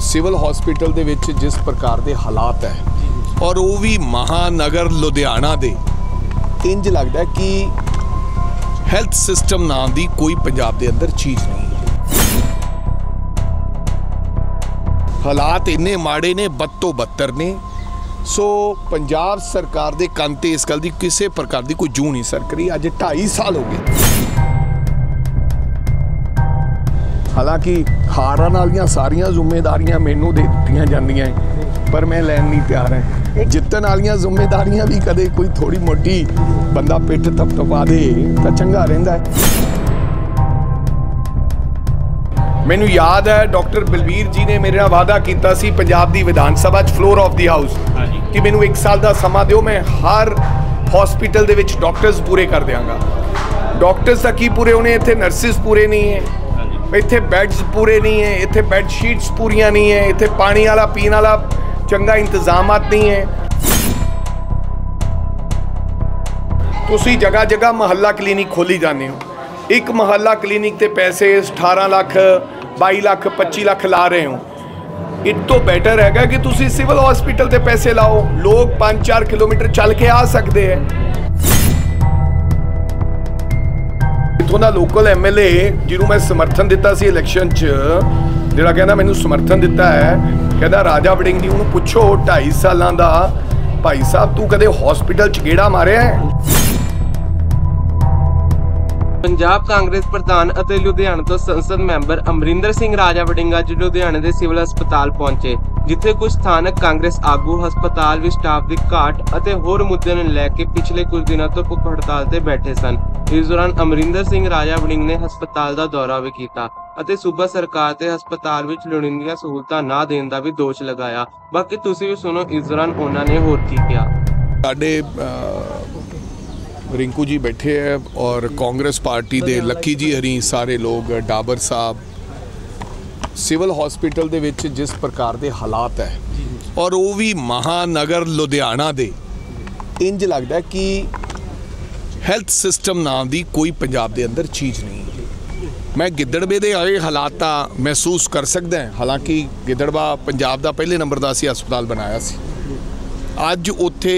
Civil hospital दे विच जिस प्रकार के हालात है और वो भी महानगर लुधियाना दे, इंज लगता है कि हैल्थ सिस्टम नाम की कोई पंजाब के अंदर चीज़ नहीं है। हालात इन्ने माड़े ने, बद तो बदतर ने। सो पंजाब सरकार के कंन ते इस गल की किसी प्रकार की कोई जूं नहीं सरक रही। अज 2.5 साल हो गए। हालांकि हारन वालियां सारियां जिम्मेदारियां मैनू दे दित्तियां जांदियां पर मैं लैन नहीं तैयार है। जितन वालियां जिम्मेदारियां भी कदे कोई थोड़ी मोटी बंदा पिठ थपथपा दे तो चंगा रहिंदा है। मैनू याद है डॉक्टर बलबीर जी ने मेरे नाल वादा कीता सी पंजाब दी विधान सभा च फ्लोर ऑफ दी हाउस कि मैनू 1 साल का समा दिओ, मैं हर हॉस्पिटल दे विच डॉक्टर्स पूरे कर देंगा। डॉक्टर्स दा की पूरे होने, इत्थे नर्सिस पूरे नहीं है, इत्थे बैड्स पूरे नहीं है, इत्थे बैडशीट्स पूरियां नहीं है, इत्थे पानी वाला पीने वाला चंगा इंतजामात नहीं है। तुसी जगह जगह महल्ला क्लीनिक खोली जाने हो, एक महल्ला क्लीनिक ते पैसे 18 लाख 22 लाख 25 लाख ला रहे हो। इस तो बेटर हैगा कि तुसी सिविल हॉस्पिटल ते पैसे लाओ, लोग 5-4 किलोमीटर चल के आ सकते हैं। इत्थों दा लोकल MLA जिन्हों मैं समर्थन दिता सी इलैक्शन च, जिहड़ा कहंदा मैनू समर्थन दिता है, कहंदा राजा वड़िंग जी उन्होंने पुछो 2.5 सालां दा भाई साहब तू कदे हॉस्पिटल च गेड़ा मारिया है? पंजाब कांग्रेस प्रधान ਅਤੇ ਲੁਧਿਆਣਾ ਤੋਂ ਸੰਸਦ ਮੈਂਬਰ ਅਮਰਿੰਦਰ ਸਿੰਘ ਰਾਜਾ ਵੜਿੰਗ ਅੱਜ ਲੁਧਿਆਣੇ ਦੇ ਸਿਵਲ ਹਸਪਤਾਲ ਪਹੁੰਚੇ, ਜਿੱਥੇ ਕੁਝ ਸਥਾਨਕ ਕਾਂਗਰਸ ਆਗੂ ਹਸਪਤਾਲ ਵਿੱਚ ਸਟਾਫ ਦੀ ਘਾਟ ਅਤੇ ਹੋਰ ਮੁੱਦਿਆਂ ਨੂੰ ਲੈ ਕੇ ਪਿਛਲੇ ਕੁਝ ਦਿਨਾਂ ਤੋਂ ਭੁੱਖ ਹੜਤਾਲ ਤੇ ਬੈਠੇ ਸਨ। ਇਸ ਦੌਰਾਨ ਅਮਰਿੰਦਰ ਸਿੰਘ ਰਾਜਾ ਵੜਿੰਗ ਨੇ ਹਸਪਤਾਲ ਦਾ ਦੌਰਾ ਵੀ ਕੀਤਾ ਅਤੇ ਸੂਬਾ ਸਰਕਾਰ ਤੇ ਹਸਪਤਾਲ ਵਿੱਚ ਲੋੜੀਂਦੀਆਂ ਸਹੂਲਤਾਂ ਨਾ ਦੇਣ ਦਾ ਵੀ ਦੋਸ਼ ਲਗਾਇਆ। ਬਾਕੀ ਤੁਸੀਂ ਵੀ ਸੁਣੋ ਇਸ ਦੌਰਾਨ ਉਹਨਾਂ ਨੇ ਹੋਰ ਕੀ ਕਿਹਾ। ਸਾਡੇ रिंकू जी बैठे है और कांग्रेस पार्टी दे लक्की जी हरी सारे लोग, डाबर साहब, सिविल हॉस्पिटल दे विच जिस प्रकार के हालात है और वो भी महानगर लुधियाना दे, इंज लगता है कि हैल्थ सिस्टम नाम की कोई पंजाब के अंदर चीज़ नहीं है। मैं गिद्दड़बे दे आए हालात महसूस कर सकता है। हालांकि गिद्दड़बा पंजाब का पहले नंबर का असी हस्पताल बनाया सी, अज उत्थे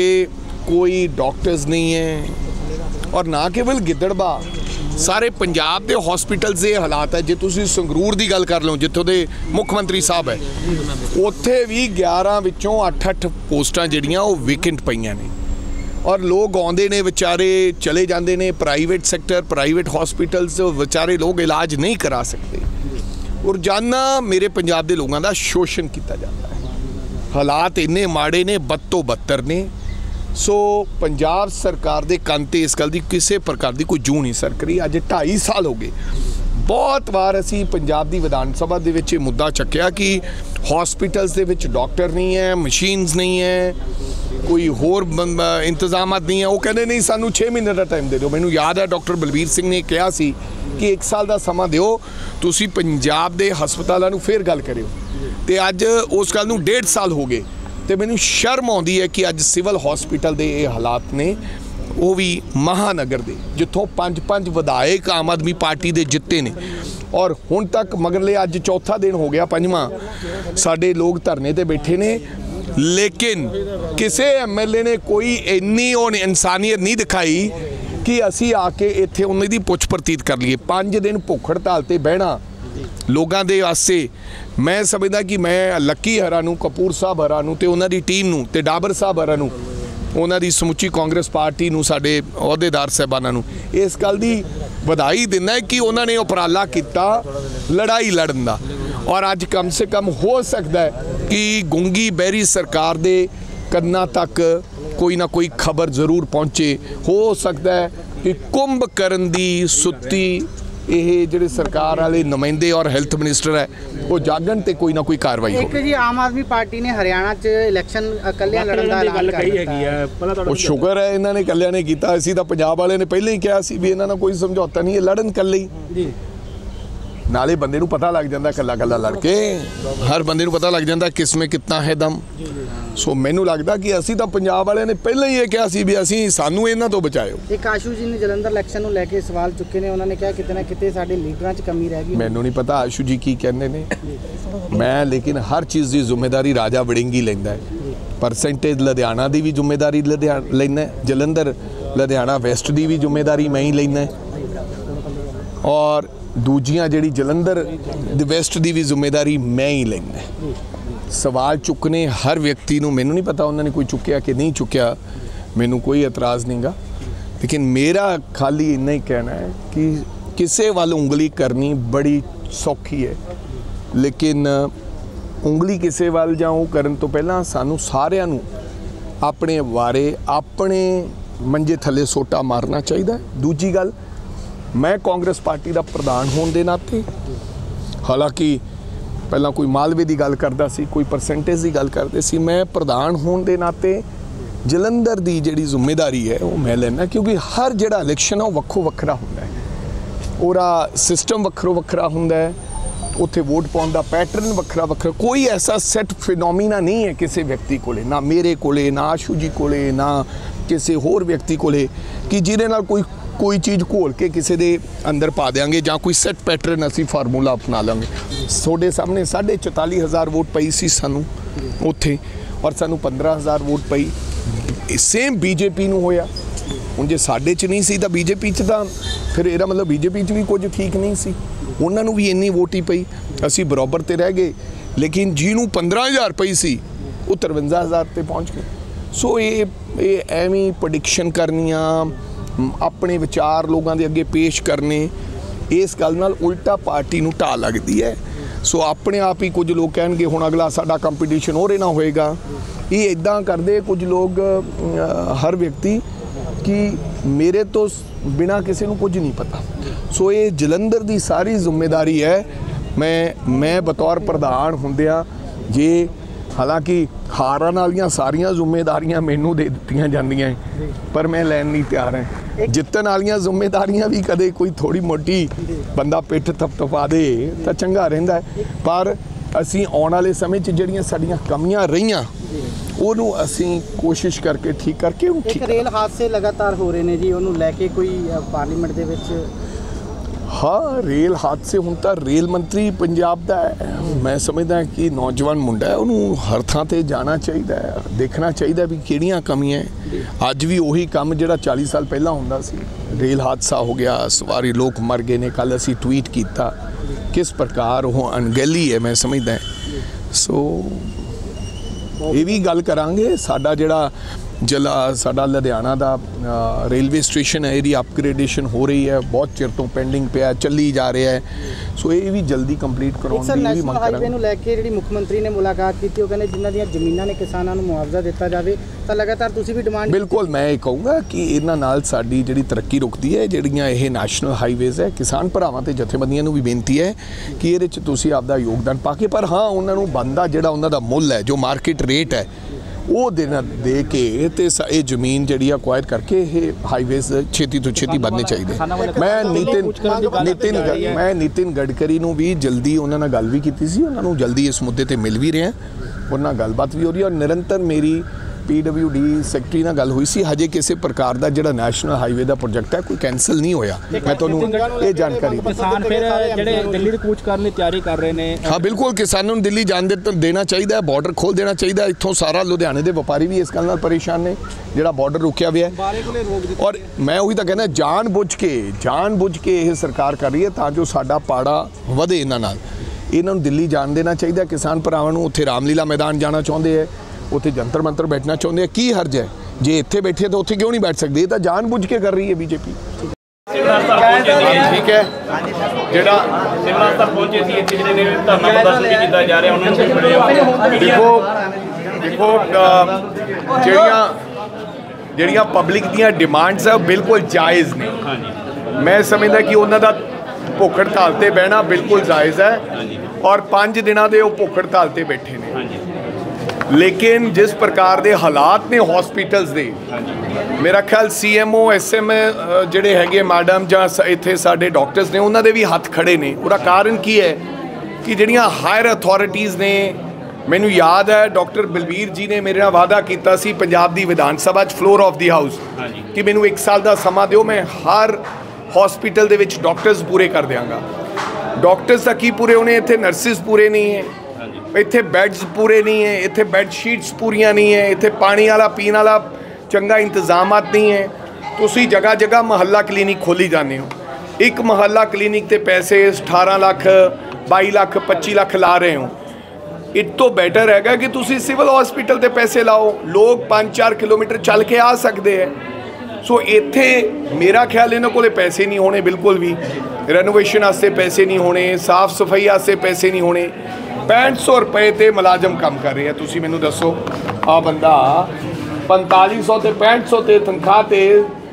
कोई डॉक्टर्स नहीं है और ना केवल गिद्दड़बा, सारे पंजाब के हॉस्पिटल्स ये हालात है। जे तुसी संगरूर की गल कर लो जितों के मुख्य मंत्री साहब है, उत्थे भी 11 विचों 8-8 पोस्टां जिहड़ियां वो वेकेंट पईयां ने और लोग आउंदे ने बेचारे चले जाते हैं। प्राइवेट सैक्टर, प्राइवेट हॉस्पिटल्स बेचारे लोग इलाज नहीं करा सकते। रोजाना मेरे पंजाब के लोगों का शोषण किया जाता है। हालात इन्ने माड़े ने, बद तो बदतर ने। सो पंजाब सरकार के कंन ते इस गल की किसी प्रकार की कोई जूं नहीं सरक रही। अज 2.5 साल हो गए। बहुत बार असी पंजाब की विधान सभा दे विच मुद्दा चक्या कि हॉस्पिटल्स दे विच डॉक्टर नहीं है, मशीनस नहीं है, कोई होर इंतजामात नहीं है। वो कहते नहीं सानू 6 महीने का टाइम दे दो। मैनू याद है डॉक्टर बलबीर सिंह ने कहा सी कि 1 साल का समा दिओ, तुसी पंजाब के हस्पतालों फिर गल करियो। ते अज उस गल नू 1.5 साल हो गए तो मैनू शर्म आउंदी है कि अज सिविल हॉस्पिटल के ये हालात ने, वो भी महानगर के, जिथों 5 विधायक आम आदमी पार्टी के जिते ने और हुण तक मगरले अज चौथा दिन हो गया, 5वां साडे लोग धरने ते बैठे ने, लेकिन किसी MLA ने कोई इन्नी इंसानियत नहीं दिखाई कि असी आके इत्थे उन्हां दी पुछ परतीत कर लीए। 5 दिन भुख हड़ताल ते बहना लोगों के वास्ते, मैं समझदा कि मैं लक्की हरा नूं, कपूर साहब हरा नूं ते उन्हां दी टीम नूं ते डाबर साहब हरा नूं, उन्हां दी समुची कांग्रेस पार्टी नूं, साडे अहुदेदार साहबानां नूं इस गल दी वधाई दिंदा है कि उन्होंने उपराला किया लड़ाई लड़न दा। और अज कम से कम हो सकता है कि गूंगी बहरी सरकार दे कन्ना तक कोई ना कोई खबर जरूर पहुँचे। हो सकता है कि कुंभकर्ण दी सुत्ती ये जिहड़े सरकार वाले नुमाइंदे और हैल्थ मिनिस्टर है वो जागन ते कोई ना कोई कार्रवाई हो। जी आम आदमी पार्टी ने हरियाणा च इलैक्शन कल्लियां लड़न दा ऐलान कर दिता है। वो शुक्र है इन्हों ने कल्लियां ने कीता। असीं तां पंजाब वाले ने पहले ही कहा सी भी इन्हां नाल कोई समझौता नहीं है, लड़न कल्ले ही। नाले बंदे नूं पता लग जाता कल्ला कल्ला लड़के, हर बंदे नूं पता लग जाता किस में कितना है दम। सो मैनू लगता कि असी तो पंजाब वाले ने पहले ही ये कहा सी भी असी सानू इन्हां तो बचाओ। एक आशू जी ने जलंधर इलैक्शन नूं लैके सवाल चुके ने, उन्होंने कहा किते ना किते साडे लीडरां च कमी रह गई। मैनू नहीं पता आशू जी की कहंदे ने, मैं लेकिन हर चीज़ की जिम्मेदारी राजा वड़िंगी लैंदा है। परसेंटेज लुधियाना की भी जिम्मेदारी लैंदा, जलंधर लुधियाना वैस्ट की भी जिम्मेदारी मैं ही लैंदा, और दूजियां जिहड़ी जलंधर वैस्ट की भी जिम्मेदारी मैं ही लैंदा। सवाल चुकने हर व्यक्ति नूं, मैनू नहीं पता उन्होंने कोई चुक्या कि नहीं चुक्या, मैनू कोई एतराज़ नहीं गा, लेकिन मेरा खाली इन्ना ही कहना है कि किसी वाल उंगली करनी बड़ी सौखी है, लेकिन उंगली किसी वाल जां ओह करन तो पहलां सानू सारिआं नूं अपने वारे अपने मंजे थले सोटा मारना चाहिए। दूजी गल, मैं कांग्रेस पार्टी का प्रधान होने के नाते, हालांकि पहला कोई मालवे की गल करता सी, कोई परसेंटेज की गल करते सी, मैं प्रधान होने के नाते जलंधर की जिहड़ी जिम्मेदारी है वो मैं लेना, क्योंकि हर जिहड़ा इलैक्शन है वो वक्खो वक्खरा हुंदा है, ओहदा सिस्टम वक्खरो वक्खरा हुंदा है, उत्थे वोट पाउण दा पैटर्न वक्खरा वक्खरा, कोई ऐसा सैट फिनोमिना नहीं है किसी व्यक्ति कोले, ना मेरे कोले, ना आशू जी कोले, ना किसी होर व्यक्ति कोले, कि जिहदे नाल कोई चीज़ घोल के किसी दे अंदर पा देंगे जां कोई सैट पैटर्न असी फार्मूला अपना लेंगे। थोड़े सामने 44,500 वोट पई सी सानू उत्थे, और सानू 15,000 वोट पई सेम बीजेपी नूं होया। हुण जे साडे च नहीं सी तां बीजेपी च तां फिर इहदा मतलब बीजेपी च भी कुछ ठीक नहीं सी, उन्हां नूं भी इन्नी वोट ही पई, असी बराबर ते रह गए, लेकिन जिहनूं 15,000 पई सी वो 53,000 ते पहुँच गए। सो ये एवें प्रेडिक्शन करनियां, अपने विचार लोगों के अगे पेश करने, इस गल नाल उल्टा पार्टी नूं ढा लगती है। सो अपने आप ही कुछ लोग कहेंगे हुण अगला साडा कंपीटीशन हो रहा होएगा, ये इदां करदे कुछ लोग, हर व्यक्ति कि मेरे तो बिना किसी नूं कुछ नहीं पता। सो ये जलंधर की सारी जिम्मेदारी है, मैं बतौर प्रधान हुंदिया जे, हालांकि हारन वालियां सारियां जिम्मेदारियां मैनू दे दित्तियां जांदियां, पर मैं लैन नहीं तैयार है। जितन वालियां जिम्मेदारियां भी कदे कोई थोड़ी मोटी बंदा पिठ थपथपा दे तो चंगा रहिंदा है, पर असी आने वाले समय च जिहड़ियां साडीआं कमियां रहियां ਉਹਨੂੰ ਅਸੀਂ कोशिश करके ठीक करके ਉਹਨੂੰ ठीक। रेल हादसे लगातार हो रहे हैं जी, ਉਹਨੂੰ लैके कोई पार्लीमेंट ਦੇ ਵਿੱਚ? हाँ, रेल हादसे हुण तां रेल मंत्री पंजाब दा है, मैं समझदा कि नौजवान मुंडा है, ਉਹਨੂੰ हर थां ते जाना चाहिए, देखना चाहिए भी किहड़ियां कमियां है। अज भी ਉਹੀ ਕੰਮ ਜਿਹੜਾ 40 साल पहला ਹੁੰਦਾ ਸੀ, रेल हादसा हो गया, सवारी लोग मर गए ने, कल असी ट्वीट किया किस प्रकार वो अनगहली है, मैं समझदा। सो ये भी गल करांगे, साडा जिहड़ा साडा लुधियाना दा रेलवे स्टेशन है, इसकी अपग्रेडेशन हो रही है, बहुत चिर तो पेंडिंग पिया, चली जा रहा है। सो ये भी जल्दी कंप्लीट करवाउण दी भी मंग करांगे। हाईवे नूं लैके जिहड़ी मुख मंत्री ने मुलाकात की, वो कहने जिन्हां दीयां ज़मीनां ने किसानां नूं मुआवजा दिता जाए, तो लगातार तुसीं भी डिमांड? बिल्कुल, मैं ये कहूँगा कि इन्हां नाल साडी जिहड़ी तरक्की रुकदी है, जिहड़ियां ये नैशनल हाईवेज़ है, किसान भरावां ते जथेबंदियां नूं भी बेनती है कि इहदे च तुसीं आपदा योगदान पा के, पर हाँ उन्हां नूं बनदा जिहड़ा उन्हां दा मुੱਲ है, जो मार्केट रेट है, वो देना दे के ते ये जमीन जी अक्वायर करके ये हाईवेज़ छेती तो छेती बनने चाहिए। मैं नितिन गडकरी नूं भी जल्दी उन्होंने गल भी की सी, उन्होंने जल्दी इस मुद्दे ते मिल भी रहे हैं, उन्होंने गलबात भी हो रही है, और निरंतर मेरी PWD सैकटरी नाल गल हुई सी। हजे किसी प्रकार का जिहड़ा नैशनल हाईवे का प्रोजेक्ट है कोई कैंसल नहीं होया, मैं तुहानूं ये जानकारी। किसान फिर जिहड़े दिल्ली कूच करने की तैयारी कर रहे हैं? हाँ बिल्कुल, किसानों को दिल्ली जान देना चाहिए, बॉर्डर खोल देना चाहिए। इत्थों सारा लुधियाने के व्यापारी भी इस गल नाल परेशान ने, जिहड़ा बॉर्डर रुकिया हुआ है, और मैं उही तां कहना जान बुझ के यह सरकार कर रही है तां जो साडा पाड़ा वधे। इन्हां नूं दिल्ली जान देना चाहिए, किसान भरावां नूं उत्थे रामलीला मैदान जाना चाहुंदे है, उत्थे जंतर मंतर बैठना चाहते हैं, की हर्ज है जे इत्थे बैठे तो उत्थे क्यों नहीं बैठ सकते? ये तो जानबूझ के कर रही है बीजेपी। ठीक है, जेड़ा सिविल हस्पताल पहुंचे सी, इत्थे जिहड़े ने धरना प्रदर्शन भी कीता जा रहा, उन्हां नूं देखो ਜਿਹੜੀਆਂ पब्लिक ਦੀਆਂ डिमांड्स है बिल्कुल जायज़ ने। मैं समझदा कि उन्हां दा भुख हड़ताल ते बहना 5 बिल्कुल जायज़ है, और 5 दिनों के वो भुख हड़ताल ते बैठे ने। लेकिन जिस प्रकार के हालात ने हॉस्पिटल्स दे, मेरा ख्याल CMO SM ਜਿਹੜੇ ਹੈਗੇ मैडम ਜਾਂ ਇੱਥੇ ਸਾਡੇ ਡਾਕਟਰਸ ਨੇ ਉਹਨਾਂ ਦੇ ਵੀ ਹੱਥ ਖੜੇ ਨੇ। ਉਹਦਾ ਕਾਰਨ ਕੀ ਹੈ ਕਿ ਜਿਹੜੀਆਂ ਹਾਇਰ ਅਥਾਰਟੀਜ਼ ਨੇ, ਮੈਨੂੰ ਯਾਦ ਹੈ ਡਾਕਟਰ ਬਲਬੀਰ ਜੀ ਨੇ ਮੇਰੇ ਨਾਲ ਵਾਅਦਾ ਕੀਤਾ ਸੀ ਪੰਜਾਬ ਦੀ ਵਿਧਾਨ ਸਭਾ 'ਚ ਫਲੋਰ ਆਫ ਦੀ ਹਾਊਸ ਕਿ ਮੈਨੂੰ 1 ਸਾਲ ਦਾ ਸਮਾਂ ਦਿਓ, ਮੈਂ ਹਰ ਹਸਪੀਟਲ ਦੇ ਵਿੱਚ ਡਾਕਟਰਸ ਪੂਰੇ ਕਰ ਦਿਆਂਗਾ। ਡਾਕਟਰਸ ਤਾਂ ਕੀ ਪੂਰੇ ਹੋਣੇ, ਇੱਥੇ ਨਰਸਿਸ ਪੂਰੇ ਨਹੀਂ ਹੈ, ਇੱਥੇ ਬੈੱਡਸ ਪੂਰੇ ਨਹੀਂ ਹੈ, ਇੱਥੇ ਬੈੱਡ ਸ਼ੀਟਸ ਪੂਰੀਆਂ ਨਹੀਂ ਹੈ, ਇੱਥੇ ਪਾਣੀ ਵਾਲਾ ਪੀਣ ਵਾਲਾ ਚੰਗਾ ਇੰਤਜ਼ਾਮਾਤ ਨਹੀਂ ਹੈ। ਤੁਸੀਂ ਜਗ੍ਹਾ ਜਗ੍ਹਾ ਮੁਹੱਲਾ ਕਲੀਨਿਕ ਖੋਲੀ ਜਾਂਦੇ ਹੋ, ਇੱਕ ਮੁਹੱਲਾ ਕਲੀਨਿਕ ਤੇ ਪੈਸੇ 18 ਲੱਖ 22 ਲੱਖ 25 ਲੱਖ ਲਾ ਰਹੇ ਹੋ। ਇਹ ਤੋਂ ਬੈਟਰ ਹੈਗਾ ਕਿ ਤੁਸੀਂ ਸਿਵਲ ਹਸਪੀਟਲ ਤੇ ਪੈਸੇ ਲਾਓ, ਲੋਕ 5-4 ਕਿਲੋਮੀਟਰ ਚੱਲ ਕੇ ਆ ਸਕਦੇ ਹੈ। ਸੋ ਇੱਥੇ ਮੇਰਾ ਖਿਆਲ ਇਹਨਾਂ ਕੋਲੇ ਪੈਸੇ ਨਹੀਂ ਹੋਣੇ ਬਿਲਕੁਲ ਵੀ, ਰੈਨੋਵੇਸ਼ਨ ਵਾਸਤੇ ਪੈਸੇ ਨਹੀਂ ਹੋਣੇ, ਸਾਫ ਸਫਾਈ ਵਾਸਤੇ ਪੈਸੇ ਨਹੀਂ ਹੋਣੇ। 6500 ਰੁਪਏ ਤੇ ਮੁਲਾਜ਼ਮ ਕੰਮ ਕਰ ਰਹੇ ਆ। ਤੁਸੀਂ ਮੈਨੂੰ ਦੱਸੋ, ਆ ਬੰਦਾ 4500 ਤੇ 6500 ਤੇ ਤਨਖਾਹ ਤੇ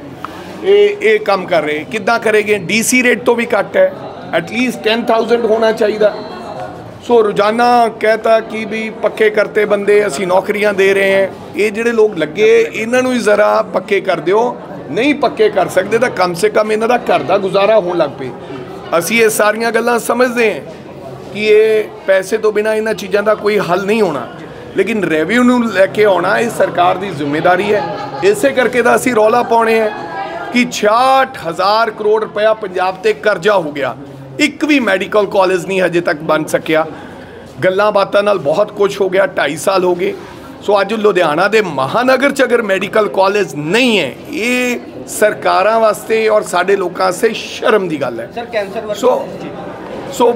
ਇਹ ਕੰਮ ਕਰ ਰਹੇ, ਕਿੱਦਾਂ ਕਰੇਗੇ? DC ਰੇਟ ਤੋਂ ਵੀ ਘੱਟ ਹੈ, ਐਟਲੀਸਟ 10,000 ਹੋਣਾ ਚਾਹੀਦਾ। ਸੋ ਰੋਜ਼ਾਨਾ कहता कि भी पक्के करते बंदे असी नौकरियां दे रहे हैं, ये ਜਿਹੜੇ ਲੋਕ ਲੱਗੇ ਇਹਨਾਂ ਨੂੰ ਹੀ ਜ਼ਰਾ ਪੱਕੇ ਕਰ ਦਿਓ। ਨਹੀਂ ਪੱਕੇ ਕਰ ਸਕਦੇ ਤਾਂ ਕਮ ਸੇ ਕਮ ਇਹਨਾਂ ਦਾ ਘਰ ਦਾ ਗੁਜ਼ਾਰਾ ਹੋਣ ਲੱਗ ਪਏ। ਅਸੀਂ ਇਹ ਸਾਰੀਆਂ ਗੱਲਾਂ ਸਮਝਦੇ ਹਾਂ ਕਿ ਇਹ ਪੈਸੇ ਤੋਂ ਬਿਨਾ ਇਹਨਾਂ ਚੀਜ਼ਾਂ ਦਾ ਕੋਈ ਹੱਲ ਨਹੀਂ ਹੋਣਾ, ਲੇਕਿਨ ਰੈਵਿਊ ਨੂੰ ਲੈ ਕੇ ਆਉਣਾ ਇਹ ਸਰਕਾਰ ਦੀ ਜ਼ਿੰਮੇਵਾਰੀ ਹੈ। ਇਸੇ ਕਰਕੇ ਤਾਂ ਅਸੀਂ ਰੌਲਾ ਪਾਉਣੇ ਹੈ ਕਿ 66,000 ਕਰੋੜ ਰੁਪਇਆ ਪੰਜਾਬ ਤੇ ਕਰਜ਼ਾ ਹੋ ਗਿਆ। ਇੱਕ ਵੀ ਮੈਡੀਕਲ ਕਾਲਜ ਨਹੀਂ ਹਜੇ ਤੱਕ ਬਣ ਸਕਿਆ। ਗੱਲਾਂ ਬਾਤਾਂ ਨਾਲ ਬਹੁਤ ਕੁਝ ਹੋ ਗਿਆ, 2.5 ਸਾਲ ਹੋ ਗਏ। ਸੋ ਅੱਜ ਲੁਧਿਆਣਾ ਦੇ ਮਹਾਨਗਰ 'ਚ ਅਗਰ ਮੈਡੀਕਲ ਕਾਲਜ ਨਹੀਂ ਹੈ, ਇਹ ਸਰਕਾਰਾਂ ਵਾਸਤੇ ਔਰ ਸਾਡੇ ਲੋਕਾਂ ਵਾਸਤੇ ਸ਼ਰਮ ਦੀ ਗੱਲ ਹੈ। ਸਰ ਕੈਂਸਰ ਸੋ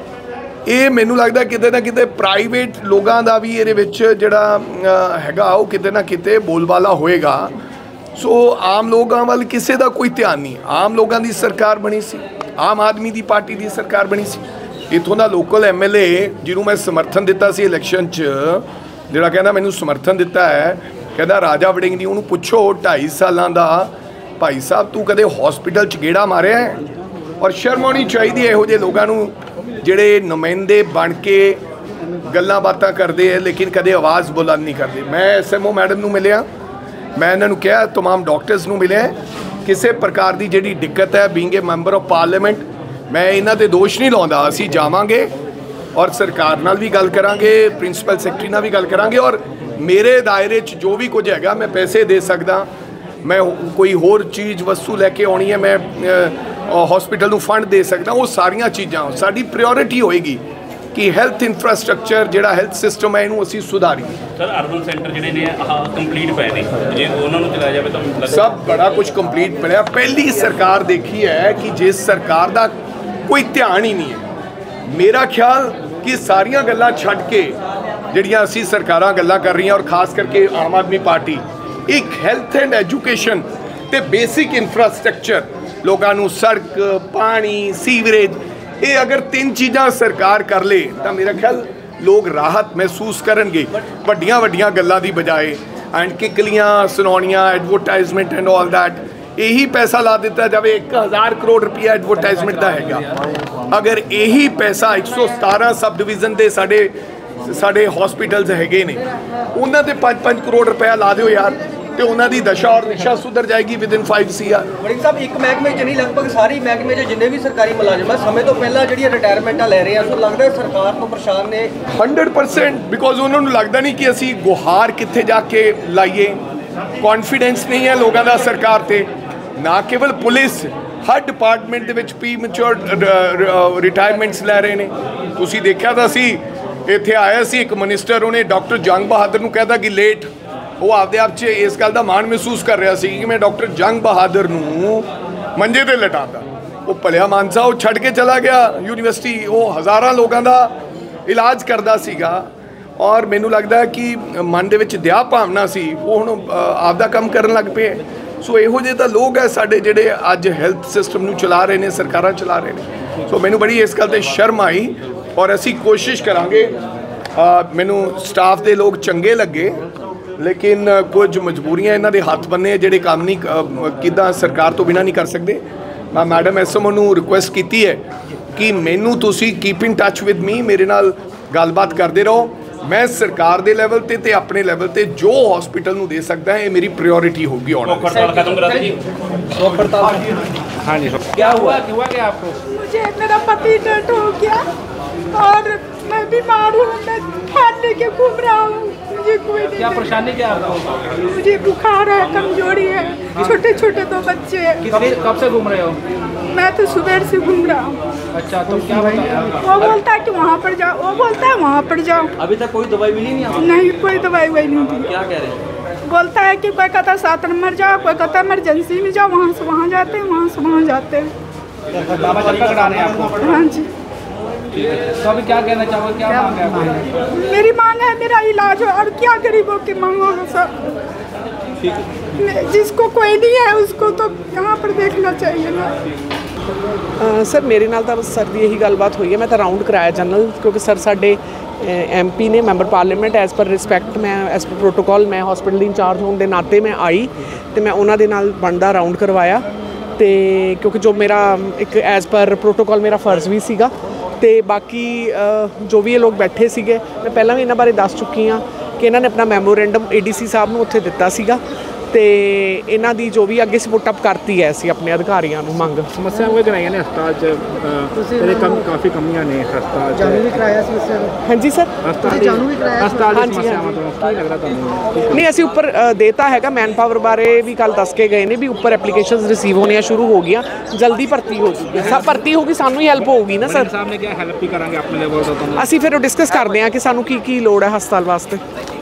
ਇਹ ਮੈਨੂੰ ਲੱਗਦਾ ਕਿਤੇ ਨਾ ਕਿਤੇ ਪ੍ਰਾਈਵੇਟ ਲੋਕਾਂ ਦਾ ਵੀ ਇਹਦੇ ਵਿੱਚ ਜਿਹੜਾ ਹੈਗਾ ਉਹ ਕਿਤੇ ਨਾ ਕਿਤੇ ਬੋਲਬਾਲਾ ਹੋਏਗਾ। ਸੋ ਆਮ ਲੋਕਾਂ ਵੱਲ ਕਿਸੇ ਦਾ ਕੋਈ ਧਿਆਨ ਨਹੀਂ। ਆਮ ਲੋਕਾਂ ਦੀ ਸਰਕਾਰ ਬਣੀ ਸੀ, ਆਮ ਆਦਮੀ ਦੀ ਪਾਰਟੀ ਦੀ ਸਰਕਾਰ ਬਣੀ ਸੀ। ਇੱਥੋਂ ਦਾ ਲੋਕਲ MLA ਜਿਹਨੂੰ ਮੈਂ ਸਮਰਥਨ ਦਿੱਤਾ ਸੀ ਇਲੈਕਸ਼ਨ 'ਚ, ਜਿਹੜਾ ਕਹਿੰਦਾ ਮੈਨੂੰ ਸਮਰਥਨ ਦਿੱਤਾ ਹੈ, ਕਹਿੰਦਾ ਰਾਜਾ ਵੜਿੰਗ ਦੀ, ਉਹਨੂੰ ਪੁੱਛੋ 2.5 ਸਾਲਾਂ ਦਾ ਭਾਈ ਸਾਹਿਬ ਤੂੰ ਕਦੇ ਹਸਪੀਟਲ 'ਚ ਗੇੜਾ ਮਾਰਿਆ ਹੈ? ਔਰ ਸ਼ਰਮ ਆਉਣੀ ਚਾਹੀਦੀ ਹੈ ਇਹੋ ਜਿਹੇ ਲੋਕਾਂ ਨੂੰ ਜਿਹੜੇ ਨੁਮਾਇੰਦੇ ਬਣ ਕੇ ਗੱਲਾਂ ਬਾਤਾਂ ਕਰਦੇ ਹੈ ਲੇਕਿਨ ਕਦੇ ਆਵਾਜ਼ ਬੁਲੰਦ ਨਹੀਂ ਕਰਦੇ। ਮੈਂ SMO ਮੈਡਮ ਨੂੰ ਮਿਲਿਆ, ਮੈਂ ਇਹਨਾਂ ਨੂੰ ਕਿਹਾ, तमाम ਡਾਕਟਰਸ ਨੂੰ ਮਿਲਿਆ, ਕਿਸੇ ਪ੍ਰਕਾਰ ਦੀ ਜਿਹੜੀ ਦਿੱਕਤ ਹੈ being a member of parliament, ਮੈਂ ਇਹਨਾਂ ਤੇ ਦੋਸ਼ ਨਹੀਂ ਲਾਉਂਦਾ। ਅਸੀਂ ਜਾਵਾਂਗੇ ਔਰ ਸਰਕਾਰ ਨਾਲ ਵੀ ਗੱਲ ਕਰਾਂਗੇ, ਪ੍ਰਿੰਸੀਪਲ ਸੈਕਟਰੀ ਨਾਲ ਵੀ ਗੱਲ ਕਰਾਂਗੇ, ਔਰ ਮੇਰੇ ਦਾਇਰੇ 'ਚ ਜੋ ਵੀ ਕੁਝ ਹੈਗਾ ਮੈਂ ਪੈਸੇ ਦੇ ਸਕਦਾ, ਮੈਂ ਕੋਈ ਹੋਰ ਚੀਜ਼ ਵਸਤੂ ਲੈ ਕੇ ਆਉਣੀ ਹੈ, ਮੈਂ ਹਸਪੀਟਲ ਨੂੰ ਫੰਡ ਦੇ ਸਕਦਾ। ਉਹ ਸਾਰੀਆਂ ਚੀਜ਼ਾਂ ਸਾਡੀ ਪ੍ਰਾਇੋਰਟੀ ਹੋਏਗੀ ਕਿ ਹੈਲਥ ਇਨਫਰਾਸਟ੍ਰਕਚਰ ਜਿਹੜਾ ਹੈਲਥ ਸਿਸਟਮ ਹੈ ਇਹਨੂੰ ਅਸੀਂ ਸੁਧਾਰੀਏ। ਸਰ ਅਰਬਨ ਸੈਂਟਰ ਜਿਹੜੇ ਨੇ ਕੰਪਲੀਟ ਪਏ ਨੇ, ਜੇ ਉਹਨਾਂ ਨੂੰ ਚਲਾਇਆ ਜਾਵੇ ਤਾਂ ਸਭ ਬੜਾ ਕੁਝ ਕੰਪਲੀਟ ਪਿਆ। ਪਹਿਲੀ ਸਰਕਾਰ ਦੇਖੀ ਹੈ ਕਿ ਜਿਸ ਸਰਕਾਰ ਦਾ ਕੋਈ ਧਿਆਨ ਹੀ ਨਹੀਂ ਹੈ। ਮੇਰਾ ਖਿਆਲ ਕਿ ਸਾਰੀਆਂ ਗੱਲਾਂ ਛੱਡ ਕੇ ਜਿਹੜੀਆਂ ਅਸੀਂ ਸਰਕਾਰਾਂ ਗੱਲਾਂ ਕਰ ਰਹੀਆਂ ਔਰ ਖਾਸ ਕਰਕੇ ਆਮ ਆਦਮੀ ਪਾਰਟੀ, ਇੱਕ ਹੈਲਥ ਐਂਡ ਐਜੂਕੇਸ਼ਨ ਤੇ ਬੇਸਿਕ ਇਨਫਰਾਸਟ੍ਰਕਚਰ, ਲੋਕਾਂ ਨੂੰ ਸੜਕ, ਪਾਣੀ, ਸੀਵਰੇਜ, ਇਹ ਅਗਰ 3 ਚੀਜ਼ਾਂ ਸਰਕਾਰ ਕਰ ਲੇ ਤਾਂ ਮੇਰਾ ਖਿਆਲ ਲੋਕ ਰਾਹਤ ਮਹਿਸੂਸ ਕਰਨਗੇ। ਵੱਡੀਆਂ ਵੱਡੀਆਂ ਗੱਲਾਂ ਦੀ ਬਜਾਏ ਐਂਡ ਕਿਕਲੀਆਂ ਸੁਣਾਉਣੀਆਂ, ਐਡਵਰਟਾਈਜ਼ਮੈਂਟ ਐਂਡ ਆਲ ਦੈਟ, ਇਹੀ ਪੈਸਾ ਲਾ ਦਿੱਤਾ ਜਾਵੇ। 1000 ਕਰੋੜ ਰੁਪਇਆ ਐਡਵਰਟਾਈਜ਼ਮੈਂਟ ਦਾ ਹੈਗਾ। ਅਗਰ ਇਹੀ ਪੈਸਾ 117 ਸਬ ਡਿਵੀਜ਼ਨ ਦੇ ਸਾਡੇ ਹਸਪੀਟਲਸ ਹੈਗੇ ਨੇ, ਉਹਨਾਂ ਤੇ 5-5 ਕਰੋੜ ਰੁਪਇਆ ਲਾ ਦਿਓ ਯਾਰ, ਤੇ ਉਹਨਾਂ ਦੀ ਦਸ਼ਾ ਔਰ ਦਿਸ਼ਾ ਸੁਧਰ ਜਾਏਗੀ ਵਿਦਿਨ 5 CR। ਵੜਿੰਗ ਸਾਹਿਬ, ਇੱਕ ਮਹਿਕਮੇ 'ਚ ਨਹੀਂ ਲਗਭਗ ਸਾਰੀ ਮਹਿਕਮੇ 'ਚ ਜਿੰਨੇ ਵੀ ਸਰਕਾਰੀ ਮੁਲਾਜ਼ਮ ਆ ਸਮੇਂ ਤੋਂ ਪਹਿਲਾਂ ਜਿਹੜੀਆਂ ਰਿਟਾਇਰਮੈਂਟਾਂ ਲੈ ਰਹੇ ਆ, ਸੋ ਲੱਗਦਾ ਸਰਕਾਰ ਤੋਂ ਪਰੇਸ਼ਾਨ ਨੇ 100%, ਬਿਕੋਜ਼ ਉਹਨਾਂ ਨੂੰ ਲੱਗਦਾ ਨਹੀਂ ਕਿ ਅਸੀਂ ਗੁਹਾਰ ਕਿੱਥੇ ਜਾ ਕੇ ਲਾਈਏ। ਕੌਨਫੀਡੈਂਸ ਨਹੀਂ ਹੈ ਲੋਕਾਂ ਦਾ ਸਰਕਾਰ ਤੇ। ਨਾ ਕੇਵਲ ਪੁਲਿਸ, ਹਰ ਡਿਪਾਰਟਮੈਂਟ ਦੇ ਵਿੱਚ ਪ੍ਰੀਮੈਚੁਰ ਰਿਟਾਇਰਮੈਂਟਸ ਲੈ ਰਹੇ ਨੇ। ਤੁਸੀਂ ਦੇਖਿਆ ਤਾਂ ਸੀ, ਇੱਥੇ ਆਇਆ ਸੀ ਇੱਕ ਮਿਨਿਸਟਰ, ਉਹਨੇ ਡਾਕਟਰ ਜੰਗ ਬਹਾਦਰ ਨੂੰ ਕਹਿਤਾ ਕਿ ਲੇਟ, ਉਹ ਆਪਦੇ ਆਪ 'ਚ ਇਸ ਗੱਲ ਦਾ ਮਾਣ ਮਹਿਸੂਸ ਕਰ ਰਿਹਾ ਸੀ ਕਿ ਮੈਂ ਡਾਕਟਰ ਜੰਗ ਬਹਾਦਰ ਨੂੰ ਮੰਜੇ ਤੇ ਲਟਾਤਾ। ਉਹ ਭਲਿਆ ਮਾਨਸਾ, ਉਹ ਛੱਡ ਕੇ ਚਲਾ ਗਿਆ ਯੂਨੀਵਰਸਿਟੀ, ਉਹ ਹਜ਼ਾਰਾਂ ਲੋਕਾਂ ਦਾ ਇਲਾਜ ਕਰਦਾ ਸੀਗਾ। ਔਰ ਮੈਨੂੰ ਲੱਗਦਾ ਕਿ ਮਨ ਦੇ ਵਿੱਚ ਦਇਆ ਭਾਵਨਾ ਸੀ, ਉਹ ਹੁਣ ਆਪਦਾ ਕੰਮ ਕਰਨ ਲੱਗ ਪਏ। ਸੋ ਇਹੋ ਜਿਹੇ ਤਾਂ ਲੋਕ ਹੈ ਸਾਡੇ ਜਿਹੜੇ ਅੱਜ ਹੈਲਥ ਸਿਸਟਮ ਨੂੰ ਚਲਾ ਰਹੇ ਨੇ, ਸਰਕਾਰਾਂ ਚਲਾ ਰਹੇ ਨੇ। ਸੋ ਮੈਨੂੰ ਬੜੀ ਇਸ ਗੱਲ 'ਤੇ ਸ਼ਰਮ ਆਈ ਔਰ ਅਸੀਂ ਕੋਸ਼ਿਸ਼ ਕਰਾਂਗੇ। ਮੈਨੂੰ ਸਟਾਫ ਦੇ ਲੋਕ ਚੰਗੇ ਲੱਗੇ, ਲੇਕਿਨ ਕੁਝ ਮਜਬੂਰੀਆਂ ਇਹਨਾਂ ਦੇ ਹੱਥ ਬੰਨੇ ਜਿਹੜੇ ਕੰਮ ਨਹੀਂ ਕਿੱਦਾਂ ਸਰਕਾਰ ਤੋਂ ਬਿਨਾਂ ਨਹੀਂ ਕਰ ਸਕਦੇ। ਮੈਂ ਮੈਡਮ SMO ਨੂੰ ਰਿਕੁਐਸਟ ਕੀਤੀ ਹੈ ਕਿ ਮੈਨੂੰ ਤੁਸੀਂ keep in touch with me, ਮੇਰੇ ਨਾਲ ਗੱਲਬਾਤ ਕਰਦੇ ਰਹੋ। ਮੈਂ ਸਰਕਾਰ ਦੇ ਲੈਵਲ ਤੇ ਆਪਣੇ ਲੈਵਲ ਤੇ ਜੋ ਹਸਪੀਟਲ ਨੂੰ ਦੇ ਸਕਦਾ ਹੈ, ਇਹ ਮੇਰੀ ਪ੍ਰਾਇੋਰਟੀ ਹੋਊਗੀ ਆਉਣ ਵਾਲੇ हड़ताल खत्म करा दी जी। हाँ जी, क्या हुआ क्या आपको? मुझे मेरा पति डेथ हो गया और मैं बीमार हूँ, मैं खाने लेके घूम रहा हूँ। मुझे कोई नहीं, क्या परेशानी क्या है? मुझे बुखार है, कमजोरी है, छोटे छोटे 2 बच्चे हैं। कब से घूम रहे हो? मैं तो सुबह से घूम रहा हूँ। अच्छा, तो क्या बताया? वो बोलता है कि वहाँ पर जाओ, वो बोलता है वहाँ पर जाओ। अभी तक कोई दवाई मिली नहीं आपको? नहीं, कोई दवाई वही नहीं दी। क्या कह रहे हैं? बोलता है कि कोई कहता 7 नंबर जाओ, कोई कहता इमरजेंसी में जाओ, वहाँ से वहाँ जाते हैं, वहाँ से वहाँ जाते हैं। बाबा चक्कर कटाने आपको? हाँ जी। तो अभी क्या कहना चाहोगे, क्या मांग है आपकी? मेरी मांग है मेरा इलाज हो, और क्या गरीबों की मांग होगा सब। जिसको कोई नहीं है उसको तो यहाँ पर देखना चाहिए ना। ਸਰ ਮੇਰੇ ਨਾਲ ਤਾਂ ਬਸ ਸਰ ਦੀ ਇਹੀ ਗੱਲਬਾਤ ਹੋਈ ਹੈ। ਮੈਂ ਤਾਂ ਰਾਊਂਡ ਕਰਾਇਆ ਜਨਰਲ, ਕਿਉਂਕਿ ਸਰ ਸਾਡੇ MP ਨੇ, member parliament, as per respect ਮੈਂ ਐਜ਼ ਪਰ ਪ੍ਰੋਟੋਕੋਲ ਮੈਂ ਹਸਪੀਟਲ ਦੀ ਇੰਚਾਰਜ ਹੋਣ ਦੇ ਨਾਤੇ ਮੈਂ ਆਈ ਅਤੇ ਮੈਂ ਉਹਨਾਂ ਦੇ ਨਾਲ ਬਣਦਾ ਰਾਊਂਡ ਕਰਵਾਇਆ। ਅਤੇ ਕਿਉਂਕਿ ਜੋ ਮੇਰਾ ਇੱਕ ਐਜ਼ ਪਰ ਪ੍ਰੋਟੋਕੋਲ ਮੇਰਾ ਫਰਜ਼ ਵੀ ਸੀਗਾ। ਅਤੇ ਬਾਕੀ ਜੋ ਵੀ ਇਹ ਲੋਕ ਬੈਠੇ ਸੀਗੇ, ਮੈਂ ਪਹਿਲਾਂ ਵੀ ਇਹਨਾਂ ਬਾਰੇ ਦੱਸ ਚੁੱਕੀ ਹਾਂ ਕਿ ਇਹਨਾਂ ਨੇ ਆਪਣਾ ਮੈਮੋਰੈਂਡਮ ADC ਸਾਹਿਬ ਨੂੰ ਉੱਥੇ ਦਿੱਤਾ ਸੀਗਾ ਅਤੇ ਇਹਨਾਂ ਦੀ ਜੋ ਵੀ ਅੱਗੇ ਸਪੋਰਟ ਅਪ ਕਰਤੀ ਹੈ ਅਸੀਂ ਆਪਣੇ ਅਧਿਕਾਰੀਆਂ ਨੂੰ ਮੰਗ। ਸਮੱਸਿਆ ਉਹ ਕਰਾਈਆਂ ਨੇ ਹਸਪਤਾਲ 'ਚ, ਇਹਦੇ ਕਾਫੀ ਕਮੀਆਂ ਨੇ ਹਸਪਤਾਲ 'ਚ। ਜਾਣੂ ਵੀ ਕਰਾਇਆ ਸੀ ਉਸ ਹਾਂਜੀ ਸਰ, ਜਾਣੂ ਵੀ ਕਰਾਇਆ ਹਸਪਤਾਲ ਦੀ ਹਾਂਜੀ, ਸਮੱਸਿਆਵਾਂ ਤੋਂ ਕੀ ਲੱਗਦਾ ਤੁਹਾਨੂੰ? ਨਹੀਂ ਅਸੀਂ ਉੱਪਰ ਦੇਤਾ ਹੈਗਾ, ਮੈਨ ਪਾਵਰ ਬਾਰੇ ਵੀ ਕੱਲ੍ਹ ਦੱਸ ਕੇ ਗਏ ਨੇ ਵੀ ਉੱਪਰ ਐਪਲੀਕੇਸ਼ਨਸ ਰਿਸੀਵ ਹੋਣੀਆਂ ਸ਼ੁਰੂ ਹੋ ਗਈਆਂ, ਜਲਦੀ ਭਰਤੀ ਹੋ ਜੂਗੀ, ਸਭ ਭਰਤੀ ਹੋਗੀ, ਸਾਨੂੰ ਹੀ ਹੈਲਪ ਹੋਊਗੀ ਨਾ ਸਰ। ਸਾਹਿਬ ਨੇ ਕਿਹਾ ਹੈਲਪ ਵੀ ਕਰਾਂਗੇ ਆਪਣੇ ਲੈਵਲ ਤੋਂ। ਅਸੀਂ ਫਿਰ ਉਹ ਡਿਸਕਸ ਕਰਦੇ ਹਾਂ ਕਿ ਸਾਨੂੰ ਕੀ ਕੀ ਲੋੜ ਹੈ ਹਸਪਤਾਲ ਵਾਸਤੇ।